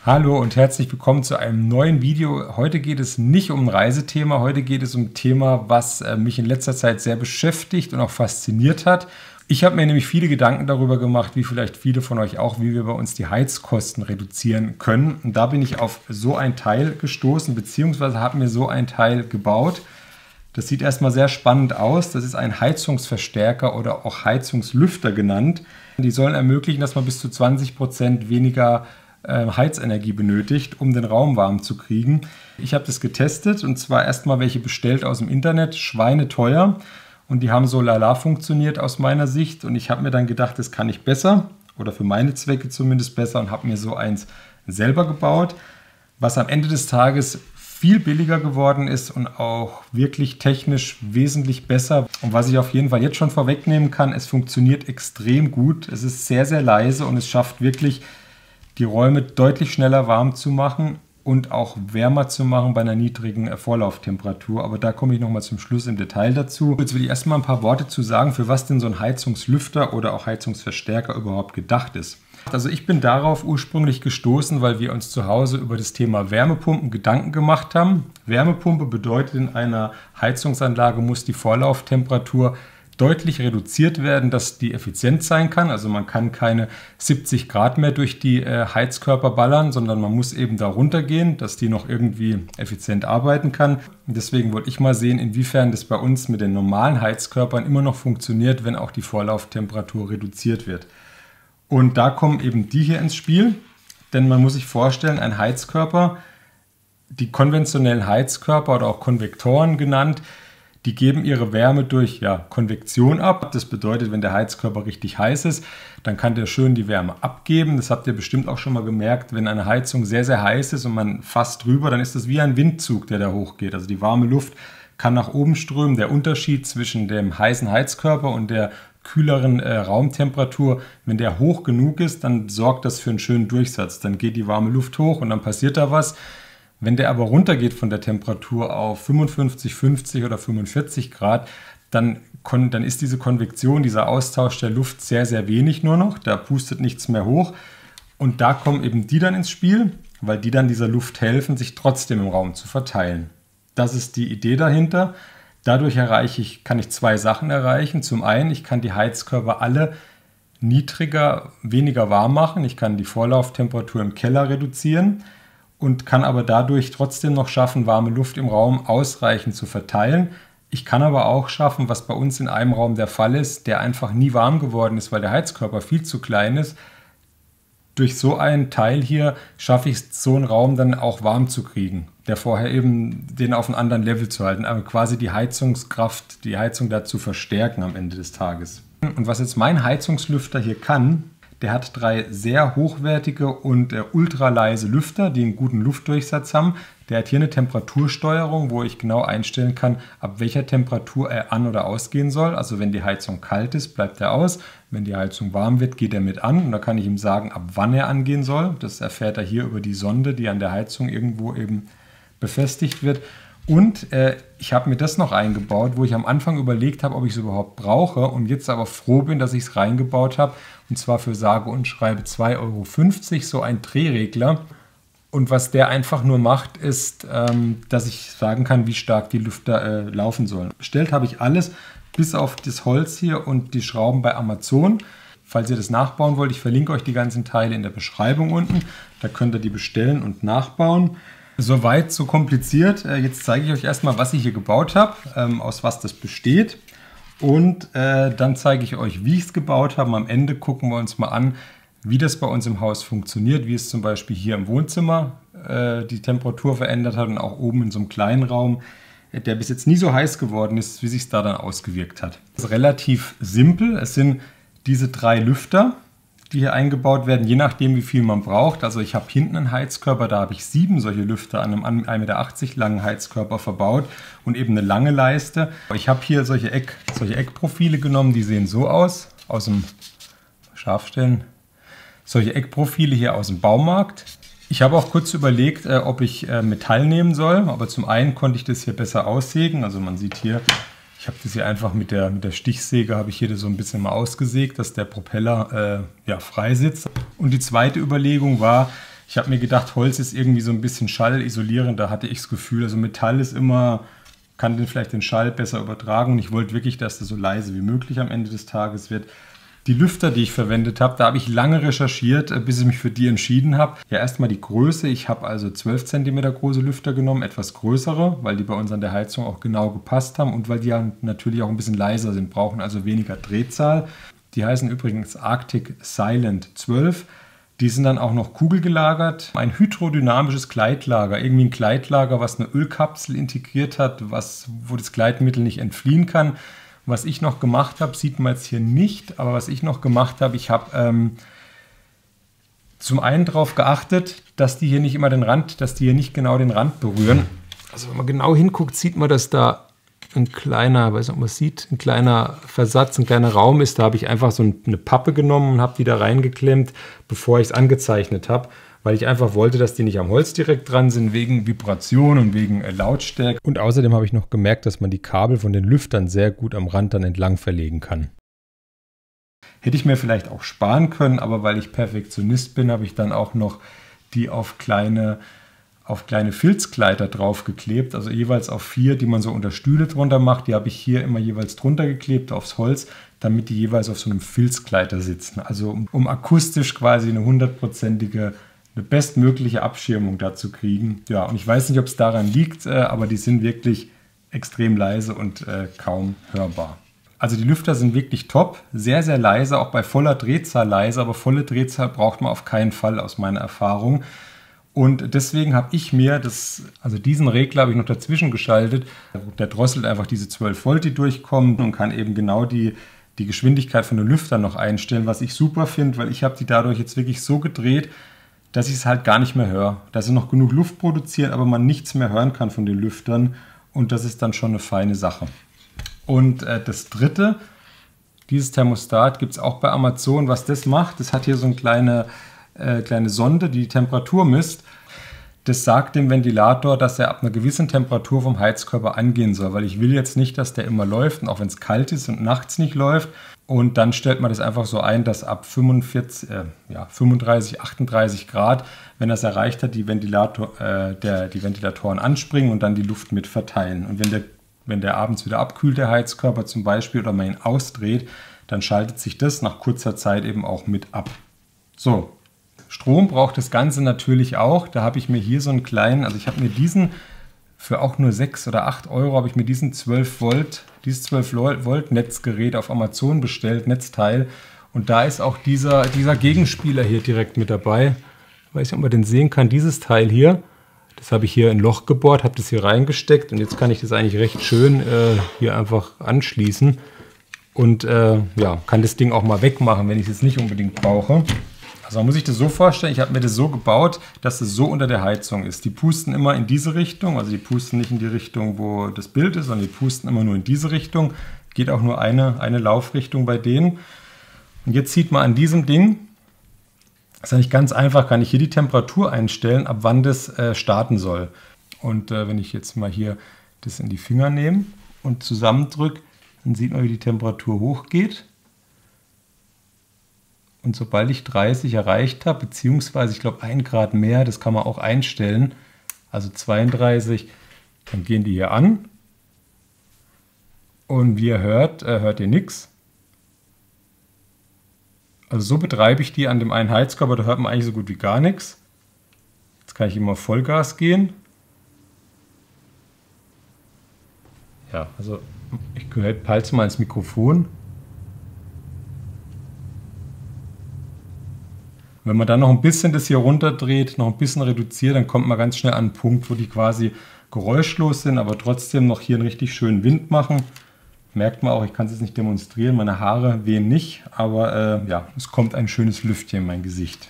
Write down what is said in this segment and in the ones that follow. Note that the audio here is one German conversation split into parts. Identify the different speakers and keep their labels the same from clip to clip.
Speaker 1: Hallo und herzlich willkommen zu einem neuen Video. Heute geht es nicht um ein Reisethema, heute geht es um ein Thema, was mich in letzter Zeit sehr beschäftigt und auch fasziniert hat. Ich habe mir nämlich viele Gedanken darüber gemacht, wie vielleicht viele von euch auch, wie wir bei uns die Heizkosten reduzieren können. Und da bin ich auf so ein Teil gestoßen, beziehungsweise habe mir so ein Teil gebaut. Das sieht erstmal sehr spannend aus. Das ist ein Heizungsverstärker oder auch Heizungslüfter genannt. Die sollen ermöglichen, dass man bis zu 20% weniger Heizenergie benötigt, um den Raum warm zu kriegen. Ich habe das getestet und zwar erstmal welche bestellt aus dem Internet, schweineteuer, und die haben so lala funktioniert aus meiner Sicht, und ich habe mir dann gedacht, das kann ich besser oder für meine Zwecke zumindest besser, und habe mir so eins selber gebaut, was am Ende des Tages viel billiger geworden ist und auch wirklich technisch wesentlich besser. Und was ich auf jeden Fall jetzt schon vorwegnehmen kann, es funktioniert extrem gut. Es ist sehr, sehr leise und es schafft wirklich, die Räume deutlich schneller warm zu machen und auch wärmer zu machen bei einer niedrigen Vorlauftemperatur. Aber da komme ich nochmal zum Schluss im Detail dazu. Jetzt will ich erstmal ein paar Worte zu sagen, für was denn so ein Heizungslüfter oder auch Heizungsverstärker überhaupt gedacht ist. Also ich bin darauf ursprünglich gestoßen, weil wir uns zu Hause über das Thema Wärmepumpen Gedanken gemacht haben. Wärmepumpe bedeutet, in einer Heizungsanlage muss die Vorlauftemperatur deutlich reduziert werden, dass die effizient sein kann. Also man kann keine 70 Grad mehr durch die Heizkörper ballern, sondern man muss eben da runtergehen, dass die noch irgendwie effizient arbeiten kann. Und deswegen wollte ich mal sehen, inwiefern das bei uns mit den normalen Heizkörpern immer noch funktioniert, wenn auch die Vorlauftemperatur reduziert wird. Und da kommen eben die hier ins Spiel, denn man muss sich vorstellen, ein Heizkörper, die konventionellen Heizkörper oder auch Konvektoren genannt, die geben ihre Wärme durch Konvektion ab. Das bedeutet, wenn der Heizkörper richtig heiß ist, dann kann der schön die Wärme abgeben. Das habt ihr bestimmt auch schon mal gemerkt, wenn eine Heizung sehr, sehr heiß ist und man fasst drüber, dann ist das wie ein Windzug, der da hochgeht. Also die warme Luft kann nach oben strömen. Der Unterschied zwischen dem heißen Heizkörper und der kühleren Raumtemperatur, wenn der hoch genug ist, dann sorgt das für einen schönen Durchsatz. Dann geht die warme Luft hoch und dann passiert da was. Wenn der aber runtergeht von der Temperatur auf 55, 50 oder 45 Grad, dann ist diese Konvektion, dieser Austausch der Luft sehr, sehr wenig nur noch. Da pustet nichts mehr hoch. Und da kommen eben die dann ins Spiel, weil die dann dieser Luft helfen, sich trotzdem im Raum zu verteilen. Das ist die Idee dahinter. Dadurch kann ich zwei Sachen erreichen. Zum einen, ich kann die Heizkörper alle niedriger, weniger warm machen. Ich kann die Vorlauftemperatur im Keller reduzieren und kann aber dadurch trotzdem noch schaffen, warme Luft im Raum ausreichend zu verteilen. Ich kann aber auch schaffen, was bei uns in einem Raum der Fall ist, der einfach nie warm geworden ist, weil der Heizkörper viel zu klein ist. Durch so einen Teil hier schaffe ich es, so einen Raum dann auch warm zu kriegen, der vorher eben den auf einem anderen Level zu halten, aber quasi die Heizungskraft, die Heizung da zu verstärken am Ende des Tages. Und was jetzt mein Heizungslüfter hier kann, der hat 3 sehr hochwertige und ultraleise Lüfter, die einen guten Luftdurchsatz haben. Der hat hier eine Temperatursteuerung, wo ich genau einstellen kann, ab welcher Temperatur er an- oder ausgehen soll. Also wenn die Heizung kalt ist, bleibt er aus. Wenn die Heizung warm wird, geht er mit an. Und da kann ich ihm sagen, ab wann er angehen soll. Das erfährt er hier über die Sonde, die an der Heizung irgendwo eben befestigt wird. Und ich habe mir das noch eingebaut, wo ich am Anfang überlegt habe, ob ich es überhaupt brauche, und jetzt aber froh bin, dass ich es reingebaut habe. Und zwar für sage und schreibe 2,50 € so ein Drehregler. Und was der einfach nur macht, ist, dass ich sagen kann, wie stark die Lüfter laufen sollen. Bestellt habe ich alles, bis auf das Holz hier und die Schrauben bei Amazon. Falls ihr das nachbauen wollt, ich verlinke euch die ganzen Teile in der Beschreibung unten. Da könnt ihr die bestellen und nachbauen. Soweit, so kompliziert. Jetzt zeige ich euch erstmal, was ich hier gebaut habe, aus was das besteht. Und dann zeige ich euch, wie ich es gebaut habe. Am Ende gucken wir uns mal an, wie das bei uns im Haus funktioniert, wie es zum Beispiel hier im Wohnzimmer die Temperatur verändert hat und auch oben in so einem kleinen Raum, der bis jetzt nie so heiß geworden ist, wie sich es da dann ausgewirkt hat. Das ist relativ simpel. Es sind diese 3 Lüfter, die hier eingebaut werden, je nachdem, wie viel man braucht. Also ich habe hinten einen Heizkörper, da habe ich 7 solche Lüfter an einem 1,80 Meter langen Heizkörper verbaut und eben eine lange Leiste. Ich habe hier solche Eckprofile genommen, die sehen so aus dem Scharfstellen. Solche Eckprofile hier aus dem Baumarkt. Ich habe auch kurz überlegt, ob ich Metall nehmen soll, aber zum einen konnte ich das hier besser aussägen. Also man sieht hier, ich habe das hier einfach mit der Stichsäge, habe ich hier so ein bisschen mal ausgesägt, dass der Propeller frei sitzt. Und die zweite Überlegung war, Ich habe mir gedacht, Holz ist irgendwie so ein bisschen schallisolierend, da hatte ich das Gefühl, also Metall ist immer, kann vielleicht den Schall besser übertragen und ich wollte wirklich, dass das so leise wie möglich am Ende des Tages wird. Die Lüfter, die ich verwendet habe, da habe ich lange recherchiert, bis ich mich für die entschieden habe. Ja, erstmal die Größe. Ich habe also 12 cm große Lüfter genommen, etwas größere, weil die bei uns an der Heizung auch genau gepasst haben und weil die ja natürlich auch ein bisschen leiser sind, brauchen also weniger Drehzahl. Die heißen übrigens Arctic Silent 12. Die sind dann auch noch kugelgelagert. Ein hydrodynamisches Gleitlager, irgendwie ein Gleitlager, was eine Ölkapsel integriert hat, wo das Gleitmittel nicht entfliehen kann. Was ich noch gemacht habe, sieht man jetzt hier nicht, aber was ich noch gemacht habe, ich habe zum einen darauf geachtet, dass die hier nicht immer den Rand, dass die hier nicht genau den Rand berühren. Also wenn man genau hinguckt, sieht man, dass da ein kleiner, weiß nicht, ob man sieht, ein kleiner Versatz, ein kleiner Raum ist. Da habe ich einfach so eine Pappe genommen und habe die da reingeklemmt, bevor ich es angezeichnet habe, weil ich einfach wollte, dass die nicht am Holz direkt dran sind, wegen Vibration und wegen Lautstärke. Und außerdem habe ich noch gemerkt, dass man die Kabel von den Lüftern sehr gut am Rand dann entlang verlegen kann. Hätte ich mir vielleicht auch sparen können, aber weil ich Perfektionist bin, habe ich dann auch noch die auf kleine Filzgleiter draufgeklebt, also jeweils auf 4, die man so unter Stühle drunter macht. Die habe ich hier immer jeweils drunter geklebt aufs Holz, damit die jeweils auf so einem Filzgleiter sitzen. Also um akustisch quasi eine 100%ige, eine bestmögliche Abschirmung dazu kriegen. Ja, und ich weiß nicht, ob es daran liegt, aber die sind wirklich extrem leise und kaum hörbar. Also die Lüfter sind wirklich top, sehr, sehr leise, auch bei voller Drehzahl leise, aber volle Drehzahl braucht man auf keinen Fall aus meiner Erfahrung. Und deswegen habe ich mir diesen Regler habe ich noch dazwischen geschaltet. Der drosselt einfach diese 12 Volt, die durchkommen und kann eben genau die Geschwindigkeit von den Lüftern noch einstellen, was ich super finde, weil ich habe die dadurch jetzt wirklich so gedreht, dass ich es halt gar nicht mehr höre. Dass sie noch genug Luft produzieren, aber man nichts mehr hören kann von den Lüftern und das ist dann schon eine feine Sache. Und das dritte, dieses Thermostat gibt es auch bei Amazon. Was das macht, das hat hier so eine kleine Sonde, die Temperatur misst. Das sagt dem Ventilator, dass er ab einer gewissen Temperatur vom Heizkörper angehen soll, weil ich will jetzt nicht, dass der immer läuft und auch wenn es kalt ist und nachts nicht läuft. Und dann stellt man das einfach so ein, dass ab 35, 38 Grad, wenn das erreicht hat, die Ventilatoren anspringen und dann die Luft mit verteilen. Und wenn der abends wieder abkühlt, der Heizkörper zum Beispiel, oder man ihn ausdreht, dann schaltet sich das nach kurzer Zeit eben auch mit ab. So, Strom braucht das Ganze natürlich auch. Da habe ich mir hier so einen kleinen, also ich habe mir diesen für auch nur 6 oder 8 Euro, habe ich mir dieses 12 Volt Netzgerät auf Amazon bestellt, Netzteil. Und da ist auch dieser Gegenspieler hier direkt mit dabei. Ich weiß nicht, ob man den sehen kann, dieses Teil hier. Das habe ich hier in ein Loch gebohrt, habe das hier reingesteckt und jetzt kann ich das eigentlich recht schön hier einfach anschließen und kann das Ding auch mal wegmachen, wenn ich es nicht unbedingt brauche. Also man muss sich das so vorstellen, ich habe mir das so gebaut, dass es so unter der Heizung ist. Die pusten immer in diese Richtung, also die pusten nicht in die Richtung, wo das Bild ist, sondern die pusten immer nur in diese Richtung. Geht auch nur eine Laufrichtung bei denen. Und jetzt sieht man an diesem Ding, das ist eigentlich ganz einfach, kann ich hier die Temperatur einstellen, ab wann das starten soll. Und wenn ich jetzt mal hier das in die Finger nehme und zusammendrücke, dann sieht man, wie die Temperatur hochgeht. Und sobald ich 30 erreicht habe, beziehungsweise ich glaube 1 Grad mehr, das kann man auch einstellen, also 32, dann gehen die hier an. Und wie ihr hört ihr nichts. Also so betreibe ich die an dem einen Heizkörper, da hört man eigentlich so gut wie gar nichts. Jetzt kann ich immer Vollgas gehen. Ja, also ich halte mal ins Mikrofon. Wenn man dann noch ein bisschen das hier runterdreht, noch ein bisschen reduziert, dann kommt man ganz schnell an einen Punkt, wo die quasi geräuschlos sind, aber trotzdem noch hier einen richtig schönen Wind machen. Merkt man auch, ich kann es jetzt nicht demonstrieren, meine Haare wehen nicht, aber es kommt ein schönes Lüftchen in mein Gesicht.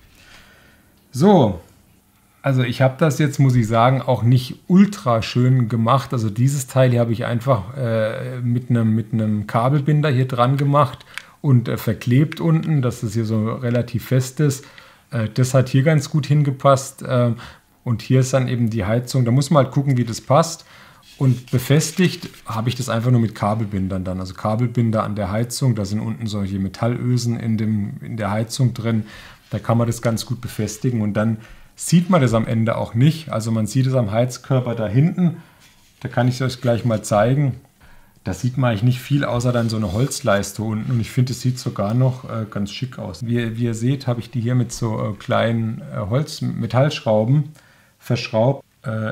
Speaker 1: So, also ich habe das jetzt, muss ich sagen, auch nicht ultra schön gemacht. Also dieses Teil hier habe ich einfach mit einem Kabelbinder hier dran gemacht und verklebt unten, dass das hier so relativ fest ist. Das hat hier ganz gut hingepasst und hier ist dann eben die Heizung. Da muss man halt gucken, wie das passt. Und befestigt habe ich das einfach nur mit Kabelbindern dann. Also Kabelbinder an der Heizung, da sind unten solche Metallösen in der Heizung drin. Da kann man das ganz gut befestigen und dann sieht man das am Ende auch nicht. Also man sieht es am Heizkörper da hinten. Da kann ich es euch gleich mal zeigen. Da sieht man eigentlich nicht viel, außer dann so eine Holzleiste unten. Und ich finde, es sieht sogar noch ganz schick aus. Wie ihr seht, habe ich die hier mit so kleinen Metallschrauben verschraubt.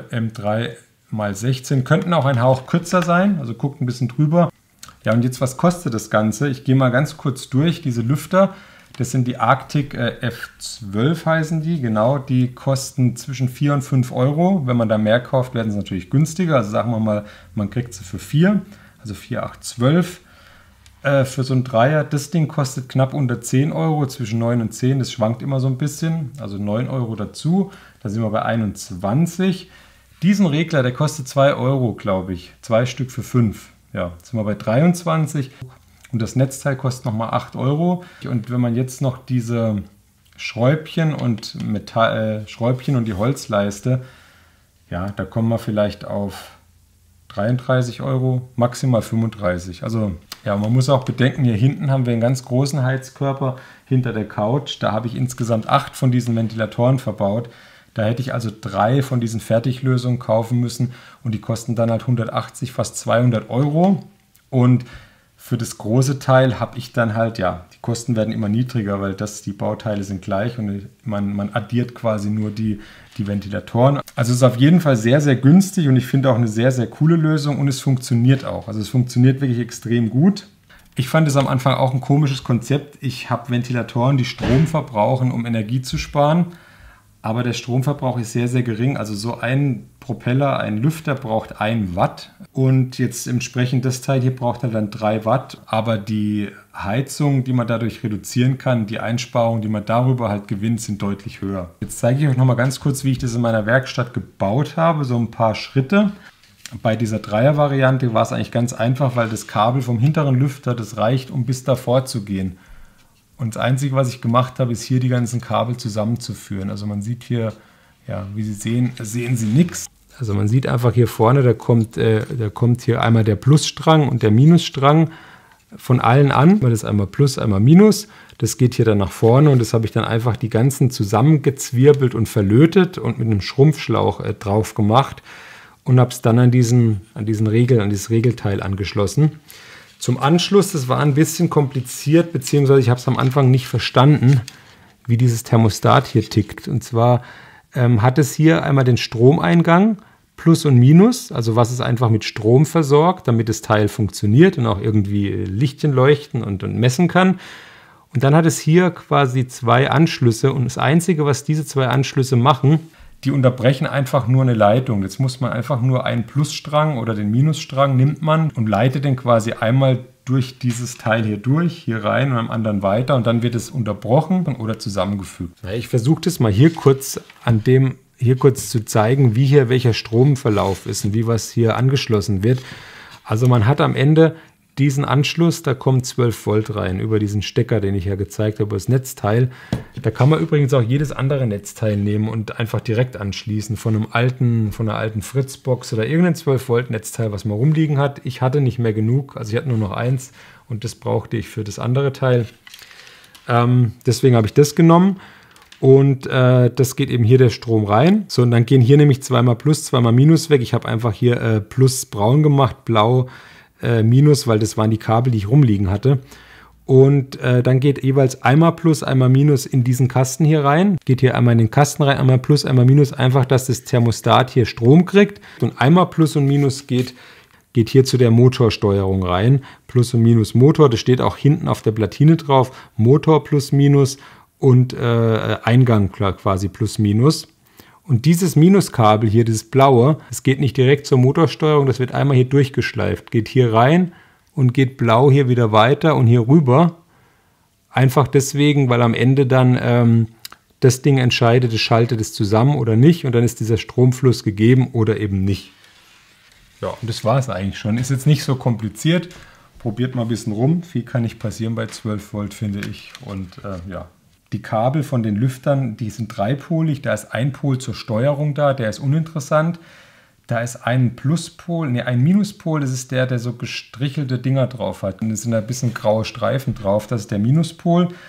Speaker 1: M3x16. Könnten auch ein Hauch kürzer sein. Also guckt ein bisschen drüber. Ja, und jetzt, was kostet das Ganze? Ich gehe mal ganz kurz durch. Diese Lüfter, das sind die Arctic F12 heißen die. Genau, die kosten zwischen 4 und 5 Euro. Wenn man da mehr kauft, werden sie natürlich günstiger. Also sagen wir mal, man kriegt sie für 4. Also 4, 8, 12 für so ein Dreier. Das Ding kostet knapp unter 10 Euro, zwischen 9 und 10. Das schwankt immer so ein bisschen. Also 9 Euro dazu. Da sind wir bei 21. Diesen Regler, der kostet 2 Euro, glaube ich. 2 Stück für 5. Ja, jetzt sind wir bei 23. Und das Netzteil kostet nochmal 8 Euro. Und wenn man jetzt noch diese Schräubchen und Schräubchen und die Holzleiste, ja, da kommen wir vielleicht auf 33 Euro, maximal 35. Also ja, man muss auch bedenken, hier hinten haben wir einen ganz großen Heizkörper hinter der Couch. Da habe ich insgesamt 8 von diesen Ventilatoren verbaut. Da hätte ich also 3 von diesen Fertiglösungen kaufen müssen und die kosten dann halt 180, fast 200 Euro. Und für das große Teil habe ich dann halt, ja, die Kosten werden immer niedriger, weil die Bauteile sind gleich und man addiert quasi nur die Ventilatoren. Also es ist auf jeden Fall sehr, sehr günstig und ich finde auch eine sehr, sehr coole Lösung und es funktioniert auch. Also es funktioniert wirklich extrem gut. Ich fand es am Anfang auch ein komisches Konzept. Ich habe Ventilatoren, die Strom verbrauchen, um Energie zu sparen. Aber der Stromverbrauch ist sehr, sehr gering. Also so ein Propeller, ein Lüfter braucht 1 Watt. Und jetzt entsprechend das Teil hier braucht er dann 3 Watt. Aber die Heizung, die man dadurch reduzieren kann, die Einsparungen, die man darüber halt gewinnt, sind deutlich höher. Jetzt zeige ich euch nochmal ganz kurz, wie ich das in meiner Werkstatt gebaut habe. So ein paar Schritte. Bei dieser Dreier-Variante war es eigentlich ganz einfach, weil das Kabel vom hinteren Lüfter, das reicht, um bis davor zu gehen. Und das Einzige, was ich gemacht habe, ist hier die ganzen Kabel zusammenzuführen. Also man sieht hier, ja, wie Sie sehen Sie nichts. Also man sieht einfach hier vorne, da kommt hier einmal der Plusstrang und der Minusstrang von allen an. Das ist einmal Plus, einmal Minus. Das geht hier dann nach vorne und das habe ich dann einfach die ganzen zusammengezwirbelt und verlötet und mit einem Schrumpfschlauch drauf gemacht und habe es dann an dieses Regelteil angeschlossen. Zum Anschluss, das war ein bisschen kompliziert, beziehungsweise ich habe es am Anfang nicht verstanden, wie dieses Thermostat hier tickt. Und zwar hat es hier einmal den Stromeingang, Plus und Minus, also was es einfach mit Strom versorgt, damit das Teil funktioniert und auch irgendwie Lichtchen leuchten und messen kann. Und dann hat es hier quasi 2 Anschlüsse und das Einzige, was diese 2 Anschlüsse machen, die unterbrechen einfach nur eine Leitung. Jetzt muss man einfach nur einen Plusstrang oder den Minusstrang nimmt man und leitet den quasi einmal durch dieses Teil hier rein und am anderen weiter und dann wird es unterbrochen oder zusammengefügt. Ich versuche das mal hier kurz zu zeigen, wie hier welcher Stromverlauf ist und wie was hier angeschlossen wird. Also man hat am Ende diesen Anschluss, da kommen 12 Volt rein über diesen Stecker, den ich ja gezeigt habe, das Netzteil. Da kann man übrigens auch jedes andere Netzteil nehmen und einfach direkt anschließen von einer alten Fritzbox oder irgendein 12 Volt Netzteil, was man rumliegen hat. Ich hatte nicht mehr genug, also ich hatte nur noch eins und das brauchte ich für das andere Teil. Deswegen habe ich das genommen und das geht eben hier der Strom rein. So, und dann gehen hier nämlich zweimal Plus, zweimal Minus weg. Ich habe einfach hier Plus braun gemacht, blau Minus, weil das waren die Kabel, die ich rumliegen hatte. Und dann geht jeweils einmal Plus, einmal Minus in diesen Kasten hier rein. Geht hier einmal in den Kasten rein, einmal Plus, einmal Minus, einfach, dass das Thermostat hier Strom kriegt. Und einmal Plus und Minus geht hier zu der Motorsteuerung rein. Plus und Minus Motor, das steht auch hinten auf der Platine drauf. Motor plus Minus und Eingang quasi plus Minus. Und dieses Minuskabel hier, dieses blaue, das geht nicht direkt zur Motorsteuerung, das wird einmal hier durchgeschleift. Geht hier rein und geht blau hier wieder weiter und hier rüber. Einfach deswegen, weil am Ende dann das Ding entscheidet, es schaltet es zusammen oder nicht. Und dann ist dieser Stromfluss gegeben oder eben nicht. Ja, und das war es eigentlich schon. Ist jetzt nicht so kompliziert. Probiert mal ein bisschen rum. Viel kann nicht passieren bei 12 Volt, finde ich. Und ja. Die Kabel von den Lüftern, die sind dreipolig. Da ist ein Pol zur Steuerung da, der ist uninteressant. Da ist ein ein Minuspol, das ist der so gestrichelte Dinger drauf hat. Und es sind ein bisschen graue Streifen drauf, das ist der Minuspol.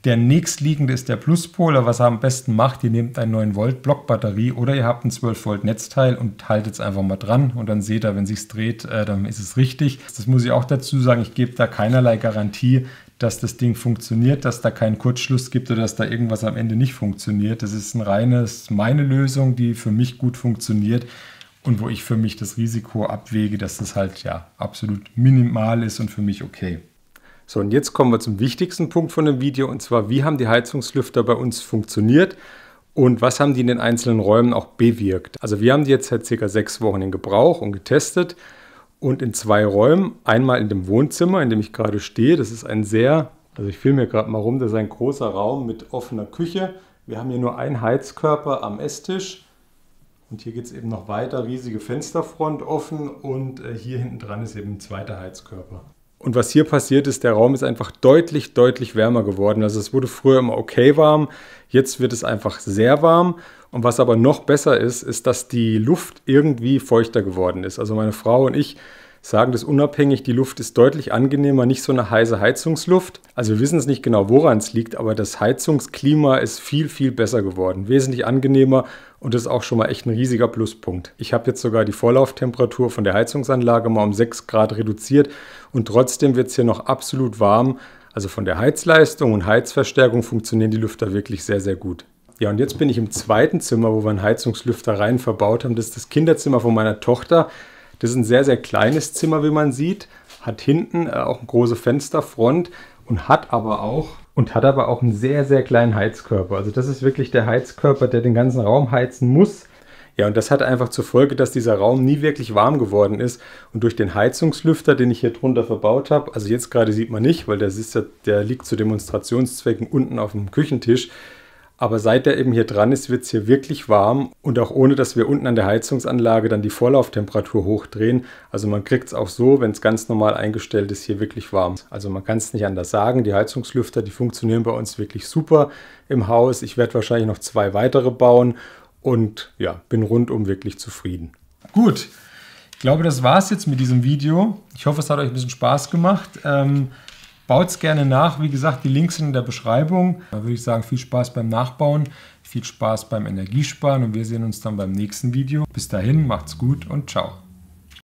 Speaker 1: Der nächstliegende ist der Pluspoler. Was er am besten macht, ihr nehmt eine 9 Volt Blockbatterie oder ihr habt ein 12 Volt Netzteil und haltet es einfach mal dran und dann seht ihr, wenn es sich dreht, dann ist es richtig. Das muss ich auch dazu sagen, ich gebe da keinerlei Garantie, dass das Ding funktioniert, dass da keinen Kurzschluss gibt oder dass da irgendwas am Ende nicht funktioniert. Das ist meine Lösung, die für mich gut funktioniert und wo ich für mich das Risiko abwäge, dass das halt ja absolut minimal ist und für mich okay. So, und jetzt kommen wir zum wichtigsten Punkt von dem Video, und zwar, wie haben die Heizungslüfter bei uns funktioniert und was haben die in den einzelnen Räumen auch bewirkt. Also wir haben die jetzt seit ca. 6 Wochen in Gebrauch und getestet und in 2 Räumen, einmal in dem Wohnzimmer, in dem ich gerade stehe, das ist also ich filme hier gerade mal rum, das ist ein großer Raum mit offener Küche. Wir haben hier nur einen Heizkörper am Esstisch und hier geht es eben noch weiter, riesige Fensterfront offen und hier hinten dran ist eben ein zweiter Heizkörper. Und was hier passiert ist, der Raum ist einfach deutlich, deutlich wärmer geworden. Also es wurde früher immer okay warm, jetzt wird es einfach sehr warm. Und was aber noch besser ist, ist, dass die Luft irgendwie feuchter geworden ist. Also meine Frau und ich sagen das unabhängig, die Luft ist deutlich angenehmer, nicht so eine heiße Heizungsluft. Also wir wissen es nicht genau, woran es liegt, aber das Heizungsklima ist viel, viel besser geworden, wesentlich angenehmer und das ist auch schon mal echt ein riesiger Pluspunkt. Ich habe jetzt sogar die Vorlauftemperatur von der Heizungsanlage mal um 6 Grad reduziert und trotzdem wird es hier noch absolut warm. Also von der Heizleistung und Heizverstärkung funktionieren die Lüfter wirklich sehr, sehr gut. Ja, und jetzt bin ich im zweiten Zimmer, wo wir einen Heizungslüfter rein verbaut haben. Das ist das Kinderzimmer von meiner Tochter. Das ist ein sehr, sehr kleines Zimmer, wie man sieht. Hat hinten auch eine große Fensterfront und hat aber auch einen sehr, sehr kleinen Heizkörper. Also das ist wirklich der Heizkörper, der den ganzen Raum heizen muss. Ja, und das hat einfach zur Folge, dass dieser Raum nie wirklich warm geworden ist. Und durch den Heizungslüfter, den ich hier drunter verbaut habe, also jetzt gerade sieht man nicht, weil der liegt zu Demonstrationszwecken unten auf dem Küchentisch. Aber seit der eben hier dran ist, wird es hier wirklich warm und auch ohne, dass wir unten an der Heizungsanlage dann die Vorlauftemperatur hochdrehen. Also man kriegt es auch so, wenn es ganz normal eingestellt ist, hier wirklich warm. Also man kann es nicht anders sagen, die Heizungslüfter, die funktionieren bei uns wirklich super im Haus. Ich werde wahrscheinlich noch 2 weitere bauen und ja, bin rundum wirklich zufrieden. Gut, ich glaube, das war es jetzt mit diesem Video. Ich hoffe, es hat euch ein bisschen Spaß gemacht. Baut es gerne nach. Wie gesagt, die Links sind in der Beschreibung. Da würde ich sagen, viel Spaß beim Nachbauen, viel Spaß beim Energiesparen und wir sehen uns dann beim nächsten Video. Bis dahin, macht's gut und ciao.